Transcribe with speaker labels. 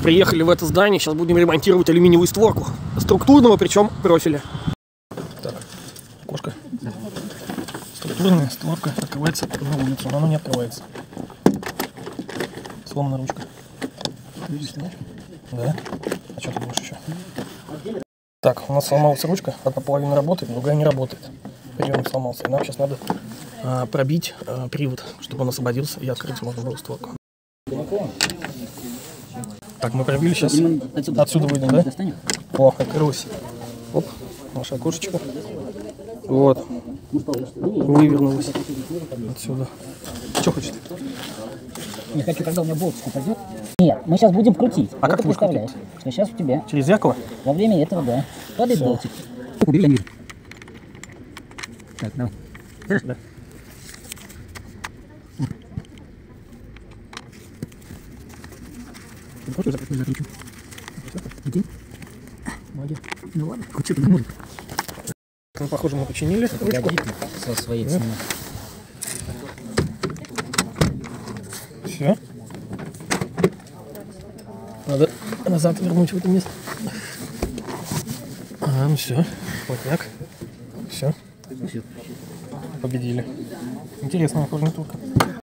Speaker 1: Приехали в это здание, сейчас будем ремонтировать алюминиевую створку. Структурного, причем профиля. Так, окошко. Структурная створка открывается на улицу, но она не открывается. Сломана ручка. Да? А что ты думаешь еще? Так, у нас сломалась ручка, одна половина работает, другая не работает. Приемник сломался, и нам сейчас надо пробить привод, чтобы он освободился и открыть можно было створку. Так, мы пробили, сейчас отсюда выйдем, да? О, открылось. Оп, наше окошечко. Вот. Вывернулось отсюда. Что хочешь?
Speaker 2: Я хочу, когда у меня болтик упадет. Нет, мы сейчас будем крутить.
Speaker 1: А как ты будешь
Speaker 2: представляешь? Что сейчас у тебя.
Speaker 1: Через зеркало?
Speaker 2: Во время этого, да. Падает болтик. Убери, я не вижу. Так, давай.
Speaker 1: Слышишь, да?
Speaker 2: Ты хочешь закручу? Иди. Молодец. Ну ладно, крути, ты не можешь.
Speaker 1: Ну, похоже, мы починили ручку.
Speaker 2: Со своей цены.
Speaker 1: Все. Надо назад вернуть в это место. Ну все. Вот так. Все. Победили. Интересная фурнитурка.